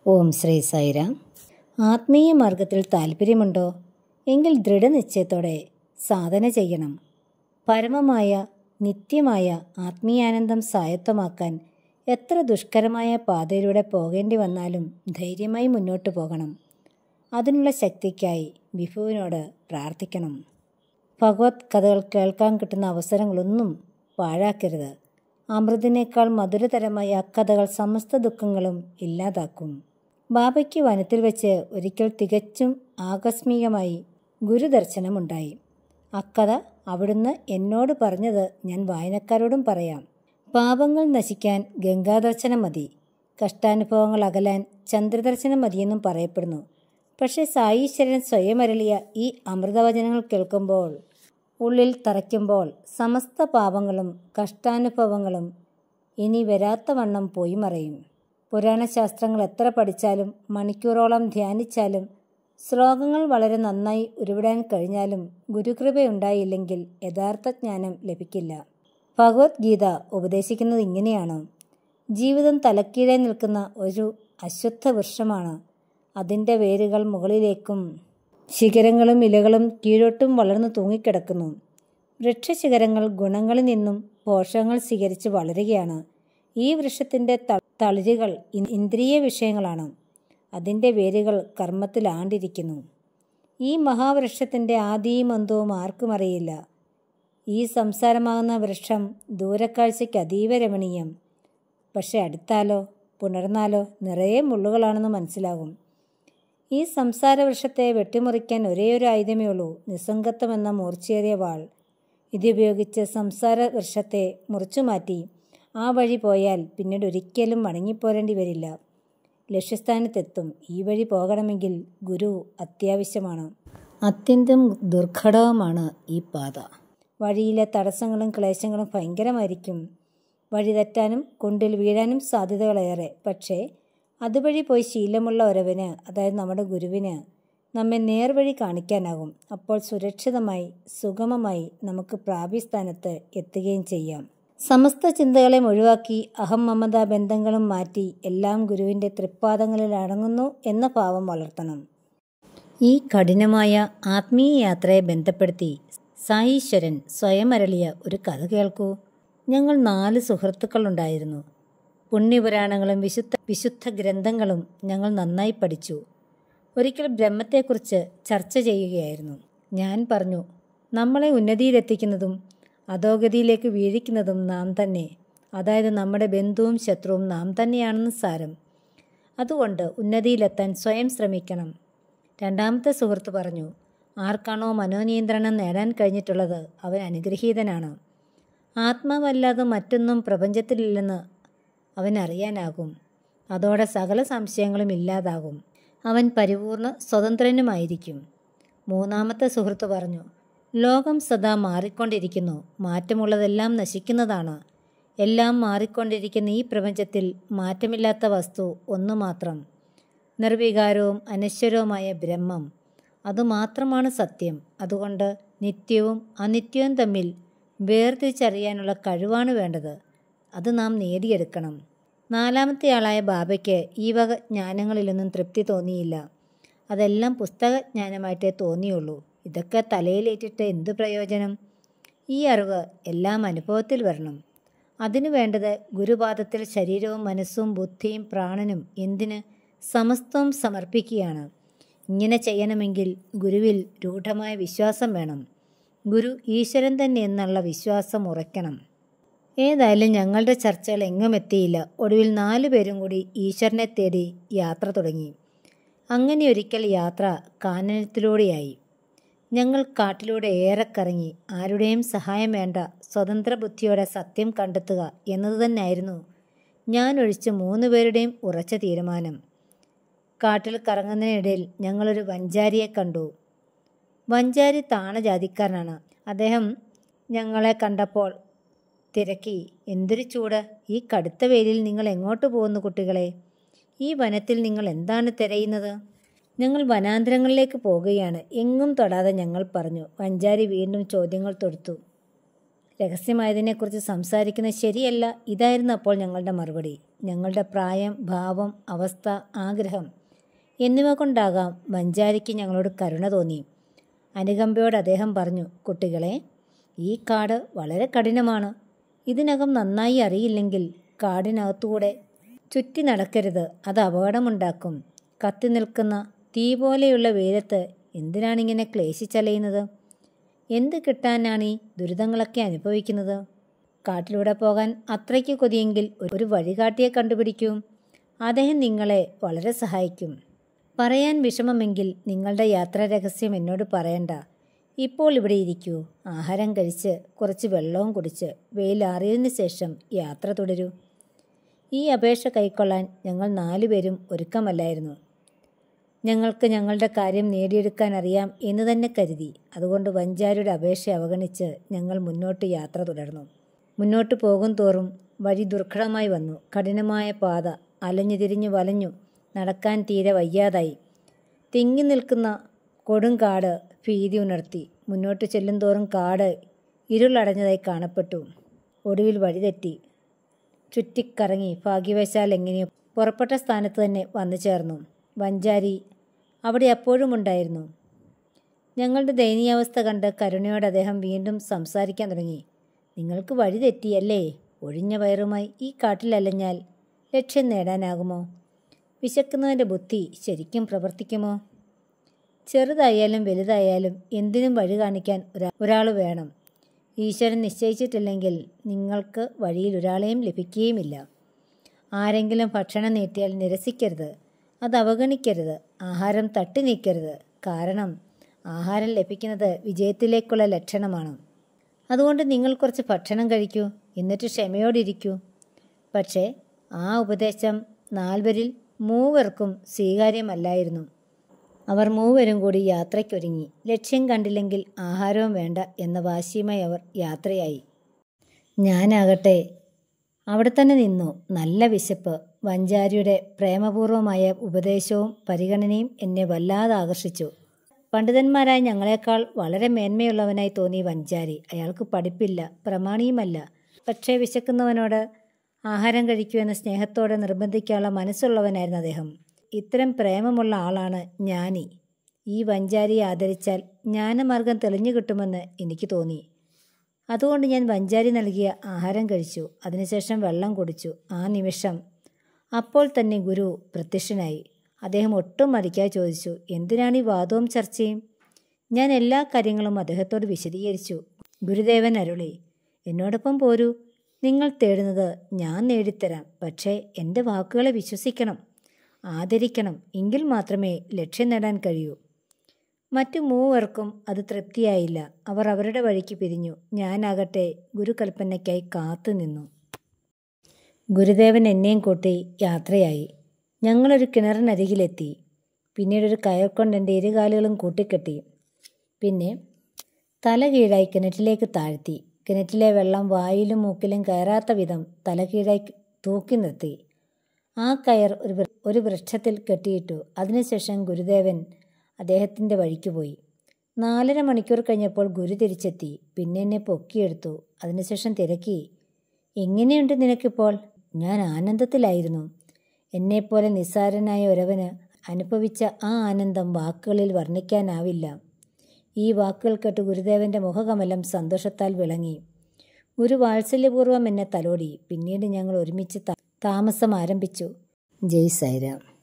ഓം ശ്രീ സായിരാം. ആത്മീയ മാർഗത്തിൽ താല്പര്യമുണ്ടോ? എങ്കിൽ ദൃഢനിശ്ചയത്തോടെ സാധന ചെയ്യണം. പരമമായ നിത്യമായ ആത്മീയാനന്ദം സ്വായത്തമാക്കാൻ എത്ര ദുഷ്കരമായ പാതയിലൂടെ പോകേണ്ടി വന്നാലും ധൈര്യമായി മുന്നോട്ട് പോകണം. അതിനുള്ള ശക്തിക്കായി വിഭുവിനോട് പ്രാർത്ഥിക്കണം. ഭഗവത് കഥകൾ കേൾക്കാൻ കിട്ടുന്ന അവസരങ്ങളൊന്നും പാഴാക്കരുത്. അമൃതിനേക്കാൾ മധുരതരമായ അക്കഥകൾ സമസ്ത ദുഃഖങ്ങളും ഇല്ലാതാക്കും. ബാബയ്ക്ക് വനത്തിൽ വെച്ച് ഒരിക്കൽ തികച്ചും ആകസ്മികമായി ഗുരുദർശനമുണ്ടായി. അക്കഥ അവിടുന്ന് എന്നോട് പറഞ്ഞത് ഞാൻ വായനക്കാരോടും പറയാം. പാപങ്ങൾ നശിക്കാൻ ഗംഗാദർശനം മതി, കഷ്ടാനുഭവങ്ങൾ അകലാൻ ചന്ദ്രദർശനം മതിയെന്നും പറയപ്പെടുന്നു. പക്ഷേ സായീശ്വരൻ സ്വയം അരളിയ ഈ അമൃതവചനങ്ങൾ കേൾക്കുമ്പോൾ, ഉള്ളിൽ തറയ്ക്കുമ്പോൾ സമസ്ത പാപങ്ങളും കഷ്ടാനുഭവങ്ങളും ഇനി വരാത്ത വണ്ണം പോയി മറയും. പുരാണശാസ്ത്രങ്ങൾ എത്ര പഠിച്ചാലും മണിക്കൂറോളം ധ്യാനിച്ചാലും ശ്ലോകങ്ങൾ വളരെ നന്നായി ഉരുവിടാൻ കഴിഞ്ഞാലും ഗുരുകൃപയുണ്ടായില്ലെങ്കിൽ യഥാർത്ഥ ജ്ഞാനം ലഭിക്കില്ല. ഭഗവത്ഗീത ഉപദേശിക്കുന്നത് ഇങ്ങനെയാണ്: ജീവിതം തലക്കീഴെ നിൽക്കുന്ന ഒരു അശ്വത്ഥ വൃക്ഷമാണ്. അതിൻ്റെ വേരുകൾ മുകളിലേക്കും ശിഖരങ്ങളും ഇലകളും കീഴോട്ടും വളർന്നു തൂങ്ങിക്കിടക്കുന്നു. വൃക്ഷശിഖരങ്ങൾ ഗുണങ്ങളിൽ നിന്നും പോഷകങ്ങൾ സ്വീകരിച്ച് വളരുകയാണ്. ഈ വൃക്ഷത്തിൻ്റെ തളിരുകൾ ഇന്ദ്രിയ വിഷയങ്ങളാണ്. അതിൻ്റെ വേരുകൾ കർമ്മത്തിൽ ആണ്ടിരിക്കുന്നു. ഈ മഹാവൃക്ഷത്തിൻ്റെ ആദിയും അന്തവും ആർക്കും അറിയില്ല. ഈ സംസാരമാകുന്ന വൃക്ഷം ദൂരക്കാഴ്ചയ്ക്ക് അതീവ രമണീയം. പക്ഷെ അടുത്താലോ പുണർന്നാലോ നിറയെ മുള്ളുകളാണെന്ന് മനസ്സിലാകും. ഈ സംസാര വൃക്ഷത്തെ വെട്ടിമുറിക്കാൻ ഒരേയൊരു ആയുധമേ ഉള്ളൂ: നിസ്സംഗത്വം എന്ന മൂർച്ചയേറിയ വാൾ. ഇതുപയോഗിച്ച് സംസാര വൃക്ഷത്തെ മുറിച്ചുമാറ്റി ആ വഴി പോയാൽ പിന്നീട് ഒരിക്കലും മടങ്ങിപ്പോരേണ്ടി വരില്ല. ലക്ഷ്യസ്ഥാനത്തെത്തും. ഈ വഴി പോകണമെങ്കിൽ ഗുരു അത്യാവശ്യമാണ്. അത്യന്തം ദുർഘടവുമാണ് ഈ പാത. വഴിയിലെ തടസ്സങ്ങളും ക്ലേശങ്ങളും ഭയങ്കരമായിരിക്കും. വഴി തെറ്റാനും കുണ്ടിൽ വീഴാനും സാധ്യതകളേറെ. പക്ഷേ അതുവഴി പോയി ശീലമുള്ള ഒരുവന്, അതായത് നമ്മുടെ ഗുരുവിന്, നമ്മെ നേർവഴി കാണിക്കാനാകും. അപ്പോൾ സുരക്ഷിതമായി സുഗമമായി നമുക്ക് പ്രാപ്യസ്ഥാനത്ത് എത്തുകയും ചെയ്യാം. സമസ്ത ചിന്തകളെ ഒഴിവാക്കി അഹം മമത ബന്ധങ്ങളും മാറ്റി എല്ലാം ഗുരുവിൻ്റെ തൃപ്പാദങ്ങളിൽ അടങ്ങുന്നു എന്ന ഭാവം വളർത്തണം. ഈ കഠിനമായ ആത്മീയ യാത്രയെ ബന്ധപ്പെടുത്തി സായീശ്വരൻ സ്വയം അരളിയ ഒരു കഥ കേൾക്കൂ. ഞങ്ങൾ 4 സുഹൃത്തുക്കളുണ്ടായിരുന്നു. പുണ്യപുരാണങ്ങളും വിശുദ്ധ ഗ്രന്ഥങ്ങളും ഞങ്ങൾ നന്നായി പഠിച്ചു. ഒരിക്കൽ ബ്രഹ്മത്തെക്കുറിച്ച് ചർച്ച ചെയ്യുകയായിരുന്നു. ഞാൻ പറഞ്ഞു, നമ്മളെ ഉന്നതിയിലെത്തിക്കുന്നതും അധോഗതിയിലേക്ക് വീഴിക്കുന്നതും നാം തന്നെ, അതായത് നമ്മുടെ ബന്ധുവും ശത്രുവും നാം തന്നെയാണെന്ന് സാരം. അതുകൊണ്ട് ഉന്നതിയിലെത്താൻ സ്വയം ശ്രമിക്കണം. രണ്ടാമത്തെ സുഹൃത്ത് പറഞ്ഞു, ആർക്കാണോ മനോനിയന്ത്രണം നേടാൻ കഴിഞ്ഞിട്ടുള്ളത് അവൻ അനുഗ്രഹീതനാണ്. ആത്മാവല്ലാതെ മറ്റൊന്നും പ്രപഞ്ചത്തിലില്ലെന്ന് അവനറിയാനാകും. അതോടെ സകല സംശയങ്ങളും ഇല്ലാതാകും. അവൻ പരിപൂർണ സ്വതന്ത്രനുമായിരിക്കും. മൂന്നാമത്തെ സുഹൃത്ത് പറഞ്ഞു, ലോകം സദാ മാറിക്കൊണ്ടിരിക്കുന്നു. മാറ്റമുള്ളതെല്ലാം നശിക്കുന്നതാണ്. എല്ലാം മാറിക്കൊണ്ടിരിക്കുന്ന ഈ പ്രപഞ്ചത്തിൽ മാറ്റമില്ലാത്ത വസ്തു ഒന്നു മാത്രം: നിർവികാരവും അനശ്വരവുമായ ബ്രഹ്മം. അതുമാത്രമാണ് സത്യം. അതുകൊണ്ട് നിത്യവും അനിത്യവും തമ്മിൽ വേർതിരിച്ചറിയാനുള്ള കഴിവാണ് വേണ്ടത്. അത് നാം നേടിയെടുക്കണം. നാലാമത്തെയാളായ ബാബയ്ക്ക് ഈ വക ജ്ഞാനങ്ങളിലൊന്നും തൃപ്തി തോന്നിയില്ല. അതെല്ലാം പുസ്തകജ്ഞാനമായിട്ടേ തോന്നിയുള്ളൂ. ഇതൊക്കെ തലയിലേറ്റിട്ട് എന്തു പ്രയോജനം? ഈ അറിവ് എല്ലാം അനുഭവത്തിൽ വരണം. അതിനു വേണ്ടത് ഗുരുപാദത്തിൽ ശരീരവും മനസ്സും ബുദ്ധിയും പ്രാണനും എന്തിന് സമസ്തവും സമർപ്പിക്കുകയാണ്. ഇങ്ങനെ ചെയ്യണമെങ്കിൽ ഗുരുവിൽ രൂഢമായ വിശ്വാസം വേണം. ഗുരു ഈശ്വരൻ തന്നെ എന്നുള്ള വിശ്വാസം ഉറയ്ക്കണം. ഏതായാലും ഞങ്ങളുടെ ചർച്ചകൾ എങ്ങും എത്തിയില്ല. ഒടുവിൽ 4 പേരും കൂടി ഈശ്വരനെ തേടി യാത്ര തുടങ്ങി. അങ്ങനെ ഒരിക്കൽ യാത്ര കാനനത്തിലൂടെയായി. ഞങ്ങൾ കാട്ടിലൂടെ ഏറെ കറങ്ങി. ആരുടെയും സഹായം വേണ്ട, സ്വതന്ത്ര ബുദ്ധിയോടെ സത്യം കണ്ടെത്തുക എന്നത് തന്നെയായിരുന്നു ഞാൻ ഒഴിച്ച് 3 പേരുടെയും ഉറച്ച തീരുമാനം. കാട്ടിൽ കറങ്ങുന്നതിനിടയിൽ ഞങ്ങളൊരു വഞ്ചാരിയെ കണ്ടു. വഞ്ചാരി താണജാതിക്കാരനാണ്. അദ്ദേഹം ഞങ്ങളെ കണ്ടപ്പോൾ തിരക്കി, എന്തൊരു ചൂട്! ഈ കടുത്ത വെയിലിൽ നിങ്ങൾ എങ്ങോട്ട് പോകുന്നു കുട്ടികളെ? ഈ വനത്തിൽ നിങ്ങൾ എന്താണ് തിരയുന്നത്? ഞങ്ങൾ വനാന്തരങ്ങളിലേക്ക് പോകുകയാണ്. എങ്ങും തൊടാതെ ഞങ്ങൾ പറഞ്ഞു. വഞ്ചാരി വീണ്ടും ചോദ്യങ്ങൾ തൊടുത്തു. രഹസ്യമായതിനെക്കുറിച്ച് സംസാരിക്കുന്നത് ശരിയല്ല, ഇതായിരുന്നു അപ്പോൾ ഞങ്ങളുടെ മറുപടി. ഞങ്ങളുടെ പ്രായം, ഭാവം, അവസ്ഥ, ആഗ്രഹം എന്നിവ കൊണ്ടാകാം വഞ്ചാരിക്ക് ഞങ്ങളോട് കരുണ തോന്നി. അനുകമ്പയോട് അദ്ദേഹം പറഞ്ഞു, കുട്ടികളെ, ഈ കാട് വളരെ കഠിനമാണ്. ഇതിനകം നന്നായി അറിയില്ലെങ്കിൽ കാടിനകത്തൂടെ ചുറ്റി നടക്കരുത്, അത് അപകടമുണ്ടാക്കും. കത്തി നിൽക്കുന്ന തീ പോലെയുള്ള വെയിലത്ത് എന്തിനാണിങ്ങനെ ക്ലേശിച്ചലയുന്നത്? എന്ത് കിട്ടാനാണ് ഈ ദുരിതങ്ങളൊക്കെ അനുഭവിക്കുന്നത്? കാട്ടിലൂടെ പോകാൻ അത്രയ്ക്ക് കൊതിയെങ്കിൽ ഒരു വഴികാട്ടിയെ കണ്ടുപിടിക്കൂ. അദ്ദേഹം നിങ്ങളെ വളരെ സഹായിക്കും. പറയാൻ വിഷമമെങ്കിൽ നിങ്ങളുടെ യാത്രാ രഹസ്യം എന്നോട് പറയണ്ട. ഇപ്പോൾ ഇവിടെ ഇരിക്കൂ, ആഹാരം കഴിച്ച് കുറച്ച് വെള്ളവും കുടിച്ച് വെയിലാറിയതിന് ശേഷം യാത്ര തുടരൂ. ഈ അപേക്ഷ കൈക്കൊള്ളാൻ ഞങ്ങൾ 4 പേരും ഒരുക്കമല്ലായിരുന്നു. ഞങ്ങൾക്ക് ഞങ്ങളുടെ കാര്യം നേടിയെടുക്കാൻ അറിയാം എന്ന് തന്നെ കരുതി. അതുകൊണ്ട് വഞ്ചാരിയുടെ അപേക്ഷ അവഗണിച്ച് ഞങ്ങൾ മുന്നോട്ട് യാത്ര തുടർന്നു. മുന്നോട്ട് പോകും തോറും വഴി ദുർഘടമായി വന്നു. കഠിനമായ പാത, അലഞ്ഞു തിരിഞ്ഞു വലഞ്ഞു നടക്കാൻ തീരെ വയ്യാതായി. തിങ്ങി നിൽക്കുന്ന കൊടുങ്കാട് ഭീതി ഉണർത്തി. മുന്നോട്ട് ചെല്ലും തോറും കാട് ഇരുളടഞ്ഞതായി കാണപ്പെട്ടു. ഒടുവിൽ വഴിതെറ്റി ചുറ്റിക്കറങ്ങി ഭാഗ്യവശാൽ എങ്ങനെയോ പുറപ്പെട്ട സ്ഥാനത്ത് തന്നെ വന്നു ചേർന്നു. വഞ്ചാരി അവിടെ അപ്പോഴും ഉണ്ടായിരുന്നു. ഞങ്ങളുടെ ദയനീയാവസ്ഥ കണ്ട് കരുണയോടെ അദ്ദേഹം വീണ്ടും സംസാരിക്കാൻ തുടങ്ങി. നിങ്ങൾക്ക് വഴി തെറ്റിയല്ലേ? ഒഴിഞ്ഞ വയറുമായി ഈ കാട്ടിലലഞ്ഞാൽ ലക്ഷ്യം നേടാനാകുമോ? വിശക്കുന്നവൻ്റെ ബുദ്ധി ശരിക്കും പ്രവർത്തിക്കുമോ? ചെറുതായാലും വലുതായാലും എന്തിനും വഴി കാണിക്കാൻ ഒരാൾ വേണം. ഈശ്വരൻ നിശ്ചയിച്ചിട്ടില്ലെങ്കിൽ നിങ്ങൾക്ക് വഴിയിൽ ഒരാളെയും ലഭിക്കുകയുമില്ല. ആരെങ്കിലും ഭക്ഷണം നീട്ടിയാൽ നിരസിക്കരുത്, അത് അവഗണിക്കരുത്. ആഹാരം തട്ടി നീക്കരുത്. കാരണം ആഹാരം ലഭിക്കുന്നത് വിജയത്തിലേക്കുള്ള ലക്ഷണമാണ്. അതുകൊണ്ട് നിങ്ങൾ കുറച്ച് ഭക്ഷണം കഴിക്കൂ, എന്നിട്ട് ക്ഷമയോടിരിക്കൂ. പക്ഷേ ആ ഉപദേശം 4 മൂവർക്കും സ്വീകാര്യമല്ലായിരുന്നു. അവർ 3 കൂടി യാത്രയ്ക്കൊരുങ്ങി. ലക്ഷ്യം കണ്ടില്ലെങ്കിൽ ആഹാരവും വേണ്ട എന്ന വാശിയുമായി അവർ യാത്രയായി. ഞാനാകട്ടെ അവിടെ തന്നെ നിന്നു. നല്ല വിശപ്പ്. വഞ്ചാരിയുടെ പ്രേമപൂർവമായ ഉപദേശവും പരിഗണനയും എന്നെ വല്ലാതെ ആകർഷിച്ചു. പണ്ഡിതന്മാരായ ഞങ്ങളെക്കാൾ വളരെ മേന്മയുള്ളവനായി തോന്നി വഞ്ചാരി. അയാൾക്ക് പഠിപ്പില്ല, പ്രമാണിയുമല്ല. പക്ഷേ വിശക്കുന്നവനോട് ആഹാരം കഴിക്കൂ എന്ന സ്നേഹത്തോടെ നിർബന്ധിക്കാനുള്ള മനസ്സുള്ളവനായിരുന്നു അദ്ദേഹം. ഇത്തരം പ്രേമമുള്ള ആളാണ് ജ്ഞാനി. ഈ വഞ്ചാരിയെ ആദരിച്ചാൽ ജ്ഞാനമാർഗം തെളിഞ്ഞു കിട്ടുമെന്ന് എനിക്ക് തോന്നി. അതുകൊണ്ട് ഞാൻ വഞ്ചാരി നൽകിയ ആഹാരം കഴിച്ചു. അതിനുശേഷം വെള്ളം കുടിച്ചു. ആ നിമിഷം അപ്പോൾ തന്നെ ഗുരു പ്രത്യക്ഷനായി. അദ്ദേഹം ഒട്ടും മടിക്കാതെ ചോദിച്ചു, എന്തിനാണ് ഈ വാദവും ചർച്ചയും? ഞാൻ എല്ലാ കാര്യങ്ങളും അദ്ദേഹത്തോട് വിശദീകരിച്ചു. ഗുരുദേവൻ അരുളി, എന്നോടൊപ്പം പോരൂ. നിങ്ങൾ തേടുന്നത് ഞാൻ നേടിത്തരാം. പക്ഷേ എൻ്റെ വാക്കുകളെ വിശ്വസിക്കണം, ആദരിക്കണം. എങ്കിൽ മാത്രമേ ലക്ഷ്യം നേടാൻ കഴിയൂ. മറ്റു 3 അത് തൃപ്തിയായില്ല. അവർ അവരുടെ വഴിക്ക് പിരിഞ്ഞു. ഞാനാകട്ടെ ഗുരുകൽപ്പനയ്ക്കായി കാത്തു നിന്നു. ഗുരുദേവൻ എന്നെയും കൂട്ടി യാത്രയായി. ഞങ്ങളൊരു കിണറിനരികിലെത്തി. പിന്നീട് ഒരു കയർ കൊണ്ട് എൻ്റെ ഇരുകാലുകളും കൂട്ടിക്കെട്ടി. പിന്നെ തല കീഴായി കിണറ്റിലേക്ക് താഴ്ത്തി. കിണറ്റിലെ വെള്ളം വായിലും മൂക്കിലും കയറാത്ത വിധം തല കീഴായി തൂക്കി നിർത്തി. ആ കയർ ഒരു വൃക്ഷത്തിൽ കെട്ടിയിട്ടു. അതിനുശേഷം ഗുരുദേവൻ അദ്ദേഹത്തിൻ്റെ വഴിക്ക് പോയി. 4.5 മണിക്കൂർ കഴിഞ്ഞപ്പോൾ ഗുരു തിരിച്ചെത്തി. പിന്നെ എന്നെ പൊക്കിയെടുത്തു. അതിനുശേഷം തിരക്കി, എങ്ങനെയുണ്ട് നിനക്കിപ്പോൾ? ഞാൻ ആനന്ദത്തിലായിരുന്നു. എന്നെപ്പോലെ നിസ്സാരനായ ഒരുവന് അനുഭവിച്ച ആ ആനന്ദം വാക്കുകളിൽ വർണ്ണിക്കാനാവില്ല. ഈ വാക്കുകൾ കേട്ട് ഗുരുദേവൻ്റെ മുഖകമലം സന്തോഷത്താൽ വിളങ്ങി. ഗുരു വാത്സല്യപൂർവ്വം എന്നെ തലോടി. പിന്നീട് ഞങ്ങൾ ഒരുമിച്ച് താമസം ആരംഭിച്ചു. ജയ് സായിരാം.